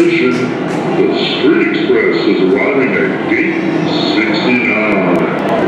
position. The Street Express is arriving at gate 69.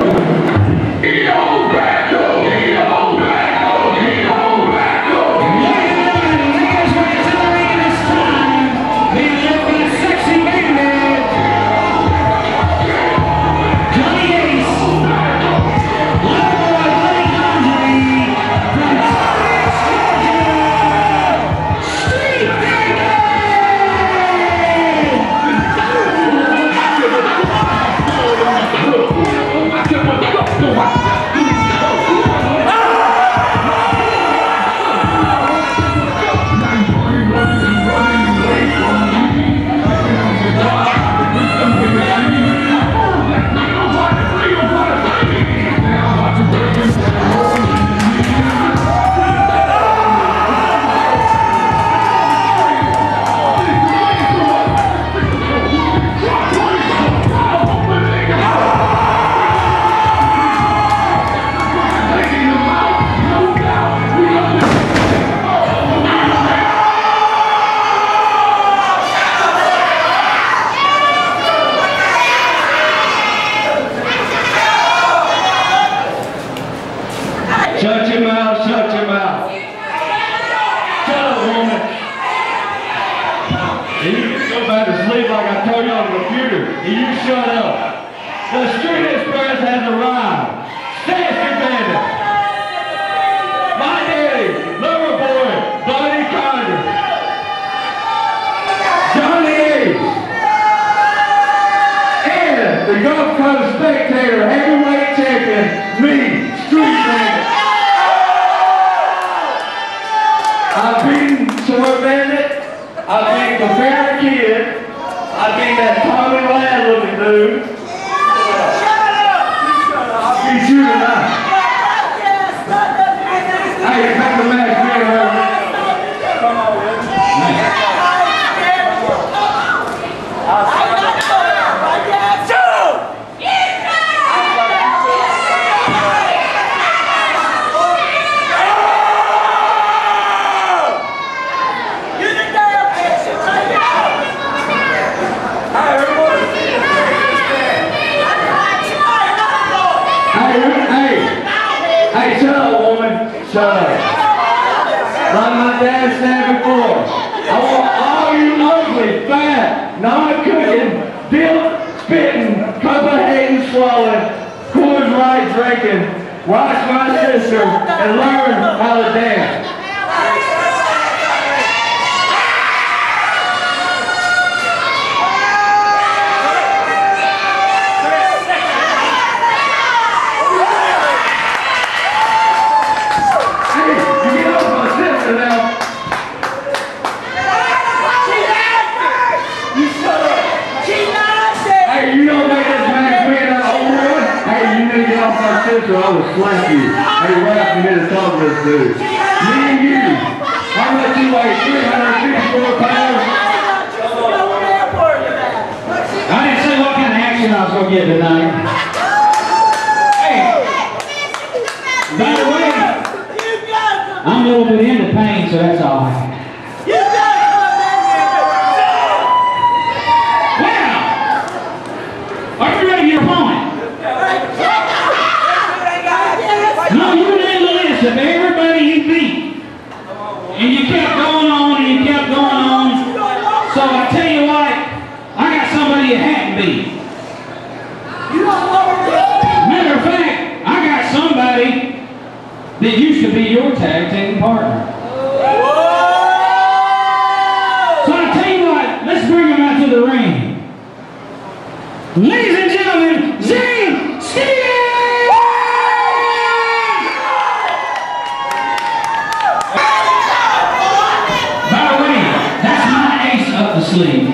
Shut your mouth, shut your mouth. Shut up, woman. And you can go back to sleep like I told you on the computer. And you shut up. The Street Express has arrived. Stancy Bandit. My daddy, lover boy, Buddy Condor. Johnny Ace. And the Gulf Coast Spectator heavyweight champion, me, Street Bandit. I've beaten Sword Bandit, I've beaten the Fair Kid, I've beaten that Tommy Ladd looking dude. I'll beat you tonight. Hey, here comes the match, man. Come on, man. Hey, shut up, woman. Shut up. Like my dad said before, I want all you ugly, fat, non-cooking, dip, spitting, cup-of-hating, swallowing, Coors Light drinking, watch my sister and learn how to dance. I will slap you. Hey, Ralph, you need to talk to this dude. Me and you. How much you weigh? 354 pounds? I didn't say what kind of action I was going to get tonight. Hey, by the way, I'm a little bit into pain, so that's all right. Well, are you ready to your opponent? No, you didn't list of everybody you beat. And you kept going on and you kept going on. So I tell you what, I got somebody you hadn't beat. Matter of fact, I got somebody that used to be your tag team partner. So I tell you what, let's bring him out to the ring. Ladies and gentlemen, Zane Stevens! Sleep.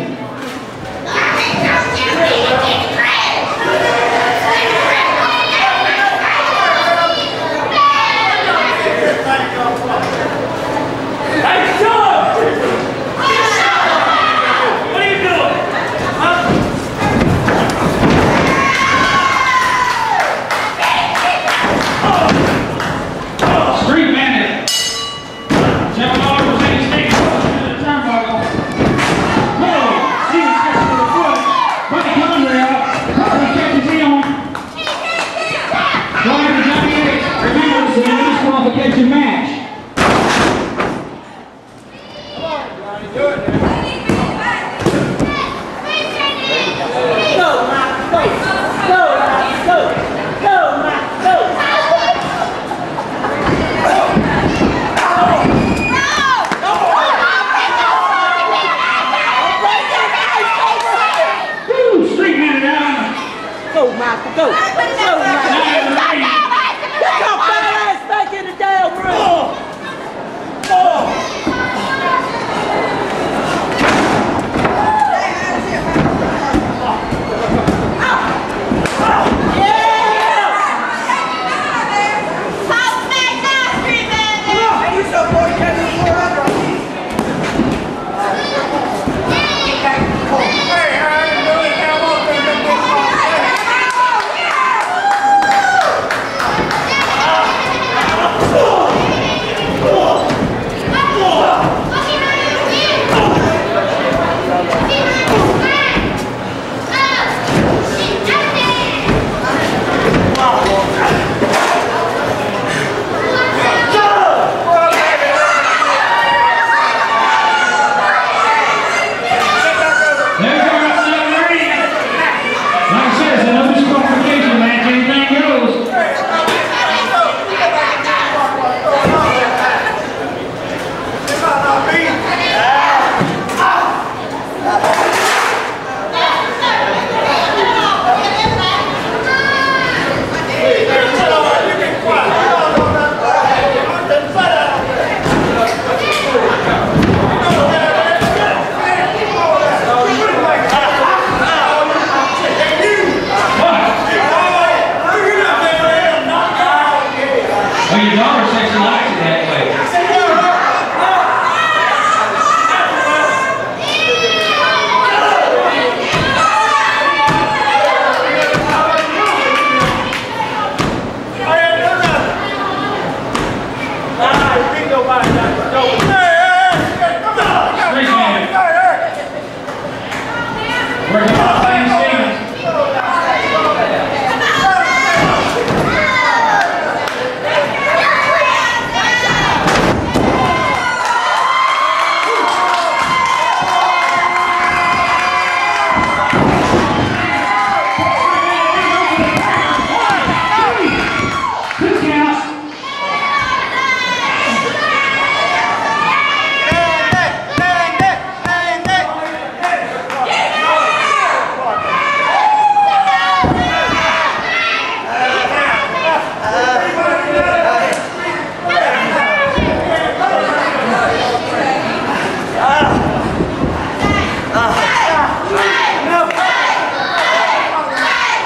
Street Bandit. disqualification match. Go, Michael, go. Go, Michael. Get your fat ass back in the damn room.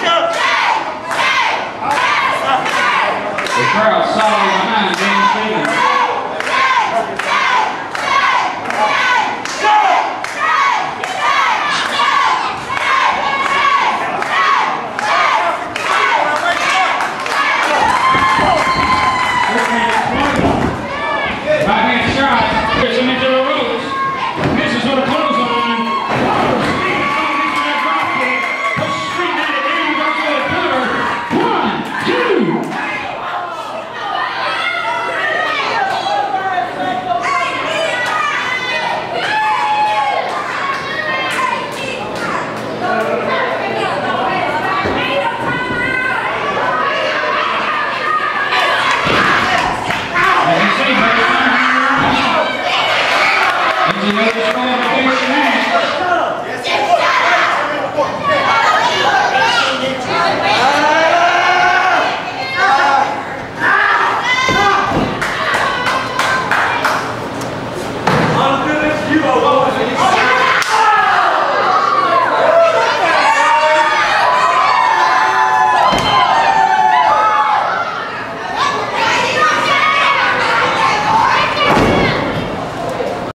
Crowd solid behind Dan Stevens.